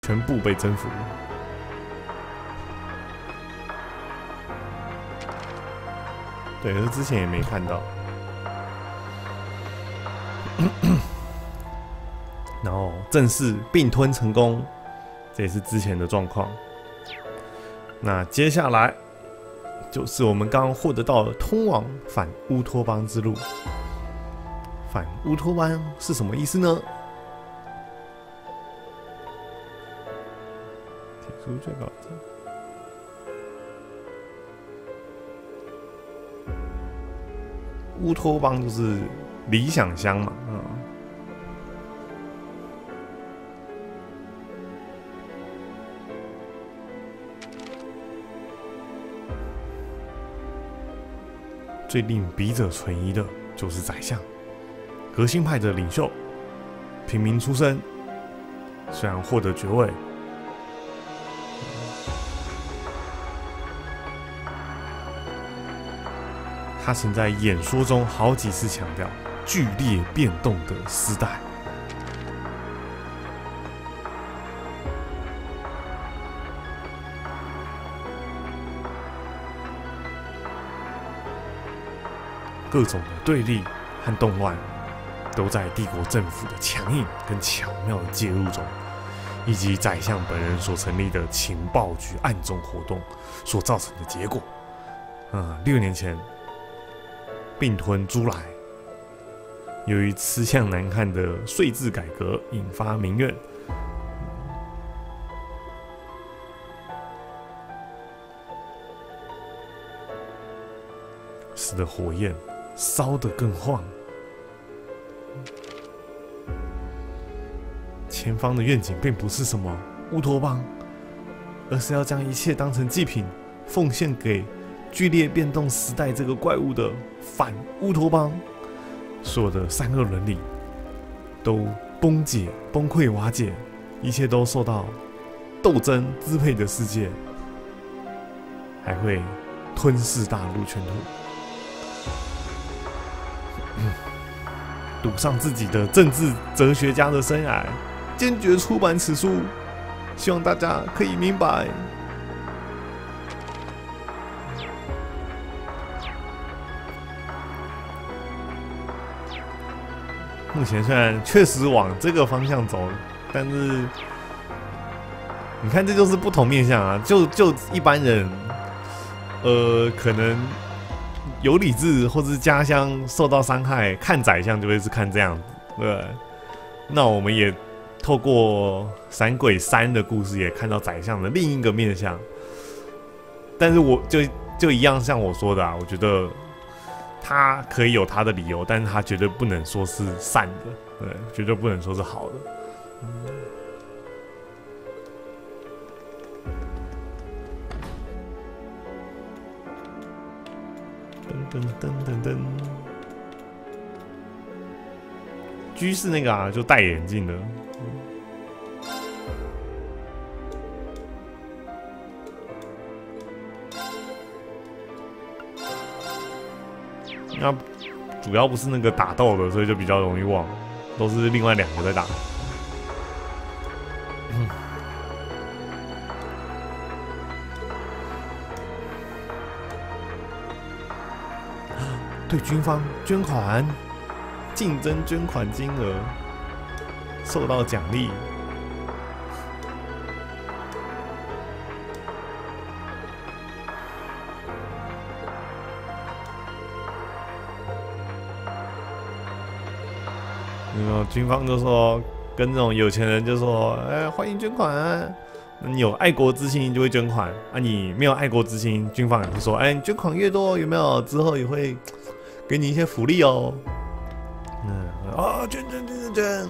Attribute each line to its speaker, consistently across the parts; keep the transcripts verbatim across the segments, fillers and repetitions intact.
Speaker 1: 全部被征服。对，这之前也没看到。然后正式并吞成功，这也是之前的状况。那接下来就是我们刚刚获得到的通往反乌托邦之路。反乌托邦是什么意思呢？提出最高者。乌托邦就是理想乡嘛，嗯。最令笔者存疑的就是宰相，革新派的领袖，平民出身，虽然获得爵位，他曾在演说中好几次强调剧烈变动的时代。各种的对立和动乱，都在帝国政府的强硬跟巧妙的介入中，以及宰相本人所成立的情报局暗中活动所造成的结果。嗯，六年前并吞租来，由于吃相难看的税制改革引发民怨，使得火焰烧得更旺。前方的愿景并不是什么乌托邦，而是要将一切当成祭品，奉献给剧烈变动时代这个怪物的反乌托邦。所有的善恶伦理都崩解、崩溃、瓦解，一切都受到斗争支配的世界，还会吞噬大陆全土。赌上自己的政治哲学家的生涯，坚决出版此书，希望大家可以明白。目前虽然确实往这个方向走，但是你看，这就是不同面向啊。就就一般人，呃，可能有理智或是家乡受到伤害，看宰相就会是看这样子，对。那我们也透过《闪鬼三》的故事，也看到宰相的另一个面向。但是我就就一样，像我说的啊，我觉得他可以有他的理由，但是他绝对不能说是善的，对，绝对不能说是好的。嗯噔噔噔噔，居士那个啊，就戴眼镜的。那主要不是那个打斗的，所以就比较容易忘，都是另外两个在打。嗯对军方捐款，竞争捐款金额，受到奖励。有没有军方就说跟那种有钱人就说，哎、欸，欢迎捐款、啊。那你有爱国之心就会捐款，啊，你没有爱国之心，军方也会说，哎、欸，你捐款越多，有没有之后也会给你一些福利哦。嗯，啊，捐捐捐捐捐，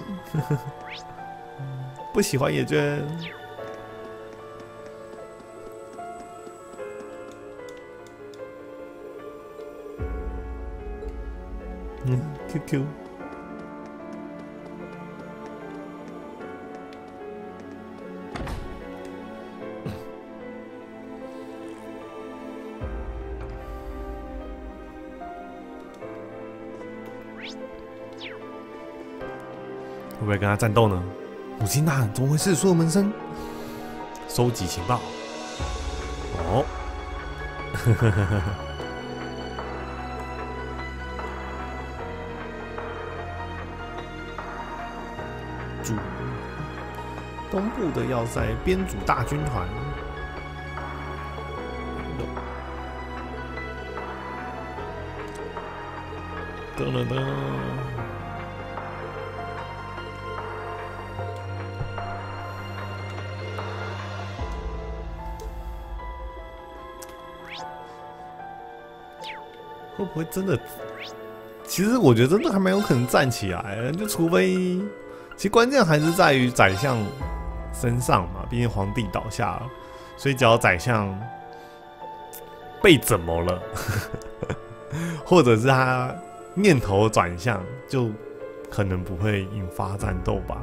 Speaker 1: 不喜欢也捐。嗯 ，Q Q。会不会跟他战斗呢？母亲大人，怎么回事？所有门生收集情报。哦，呵呵呵呵。主东部的要塞编组大军团。噔噔噔。会不会真的？其实我觉得真的还蛮有可能站起来，就除非，其实关键还是在于宰相身上嘛，毕竟皇帝倒下了，所以只要宰相被怎么了，或者是他念头转向，就可能不会引发战斗吧。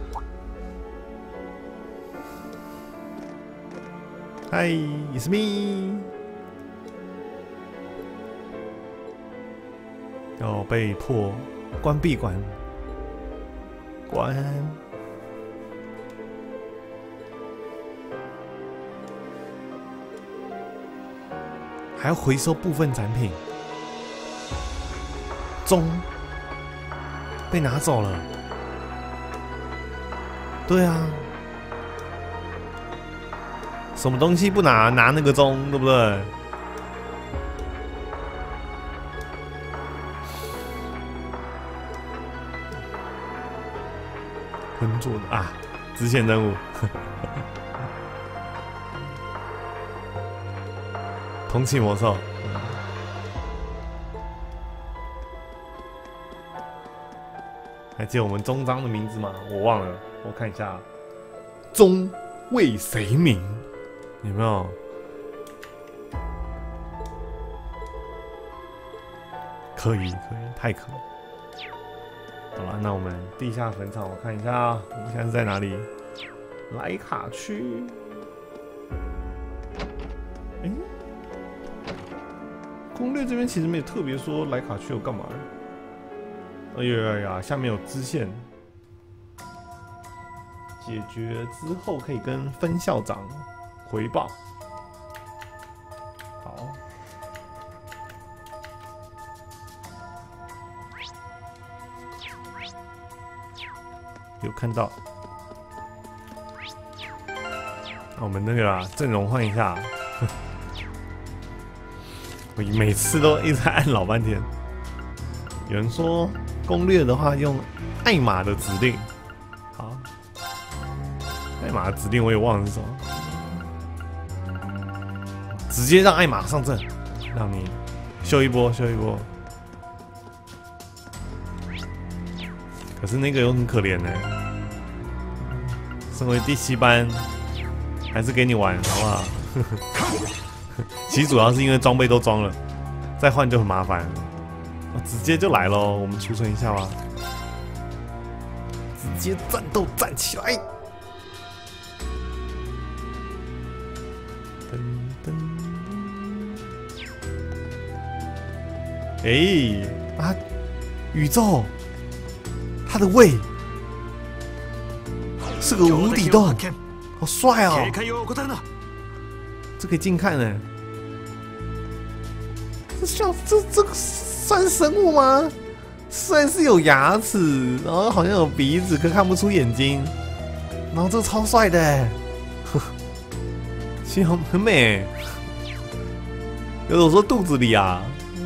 Speaker 1: 嗨 ，It's me。要被迫关闭馆，关。还要回收部分产品，钟被拿走了。对啊，什么东西不拿？拿那个钟，对不对？浑浊的啊，支线任务。通气魔兽，还记得我们终章的名字吗？我忘了，我看一下。终为谁鸣？有没有？可以，可以，太可以。好了，那我们地下坟场，我看一下啊，我们现在是在哪里？莱卡区。哎、欸，攻略这边其实没有特别说莱卡区有干嘛。哎呀呀，下面有支线，解决之后可以跟分校长回报。好。有看到，我们那个啦，阵容换一下。我每次都一直按老半天。有人说攻略的话用艾玛的指令，好，艾玛的指令我也忘了是什么，直接让艾玛上阵，让你秀一波，秀一波。可是那个又很可怜呢，身为第七班，还是给你玩好不好？其实主要是因为装备都装了，再换就很麻烦。直接就来咯，我们储存一下吧。直接战斗站起来！噔噔。哎啊，宇宙！他的胃是个无底洞，好帅哦！这可以近看呢。这像这这个算生物吗？虽然是有牙齿，然后好像有鼻子，可看不出眼睛。然后这个超帅的，其实很很美。有种说肚子里啊。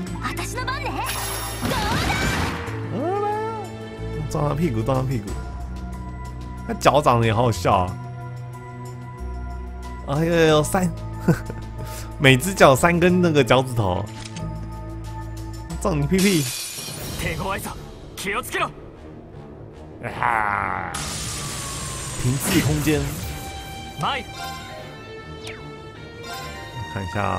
Speaker 1: 撞他屁股，撞他屁股。他脚长得也好好笑啊！哎呦呦，三，每只脚三根那个脚趾头，撞你屁屁！啊！平治空间，看一下啊。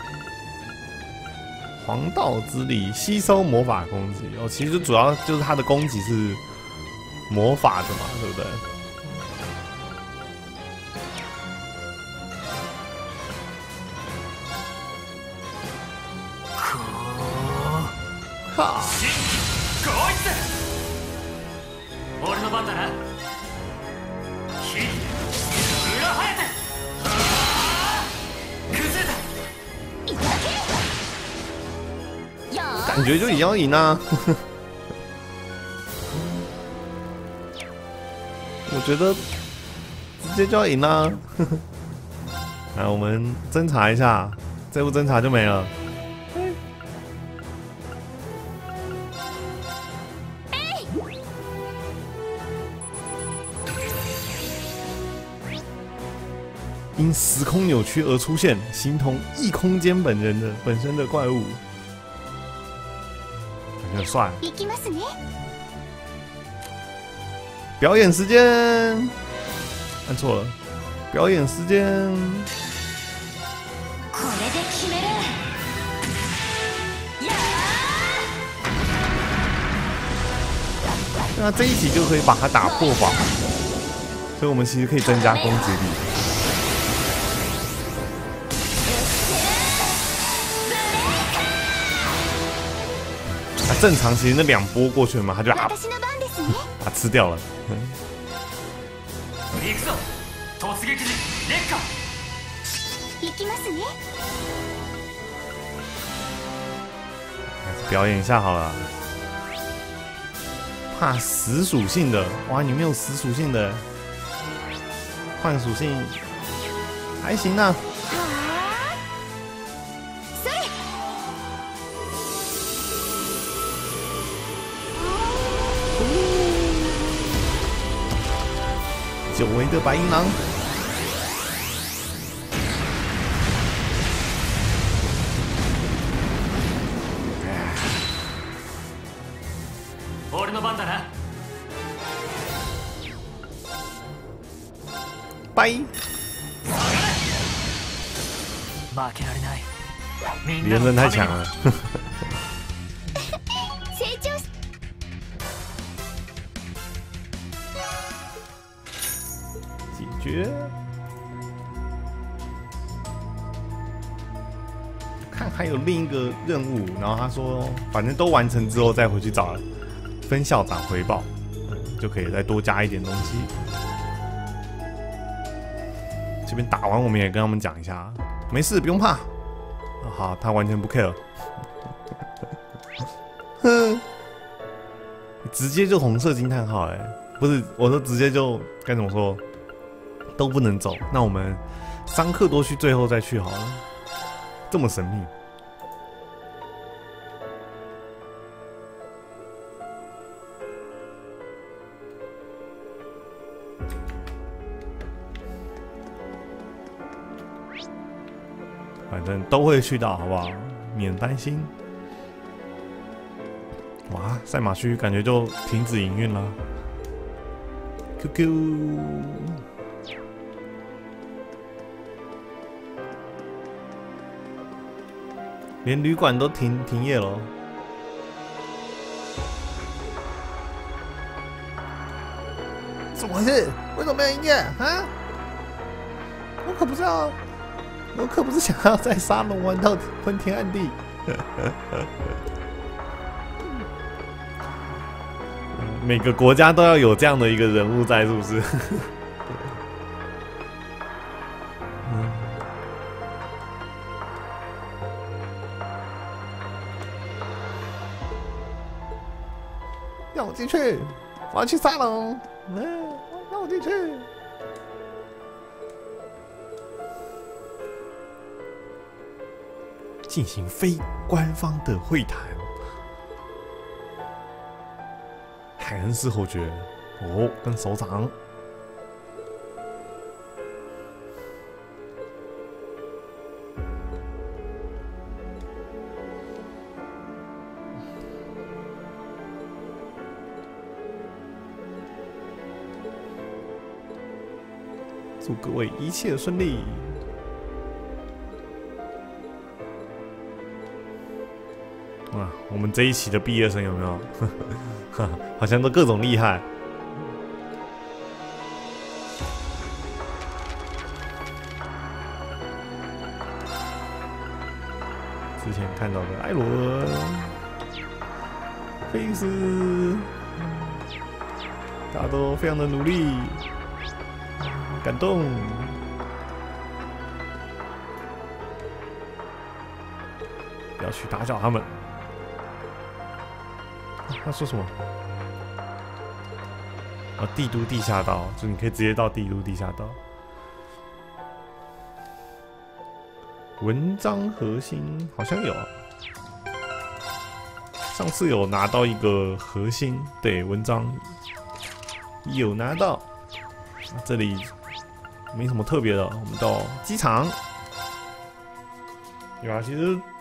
Speaker 1: 黄道之力吸收魔法攻击哦，其实主要就是它的攻击是魔法的嘛，对不对？哈！ 感觉就已经要赢啊！我觉得直接就要赢啦！来，我们侦查一下，这不侦查就没了。因时空扭曲而出现，形同异空间本人的本身的怪物，感觉很帅。表演时间，按错了。表演时间。那这一集就可以把它打破吧，所以我们其实可以增加攻击力。啊，正常其实那两波过去了嘛，他就啊，把它吃掉了。表演一下好了。怕死属性的，哇，你没有死属性的，换属性还行啊。久违的白银狼。拜。李人真太强了。解决。看还有另一个任务，然后他说，反正都完成之后再回去找分校长回报，嗯，就可以再多加一点东西。这边打完，我们也跟他们讲一下，没事，不用怕。好，他完全不 care。哼，直接就红色惊叹号，哎，不是，我说直接就该怎么说，都不能走。那我们桑克多去最后再去好了，这么神秘。反正都会去到，好不好？免担心。哇，赛马区感觉就停止营运了。Q Q， 连旅馆都停停业了。怎么回事？为什么没有营业啊？我可不是要。我可不是想要在沙龙玩到昏天暗地。每个国家都要有这样的一个人物在，是不是？嗯、让我进去，我要去沙龙。嗯，让我进去。进行非官方的会谈。海恩斯侯爵，哦，跟首长。祝各位一切顺利。哇，我们这一期的毕业生有没有？好像都各种厉害。之前看到的艾伦、菲斯，大家都非常的努力，感动。不要去打搅他们。 他说什么？啊，帝都地下道，就你可以直接到帝都地下道。文章核心好像有啊，上次有拿到一个核心，对，文章有拿到。这里没什么特别的，我们到机场。有啊，其实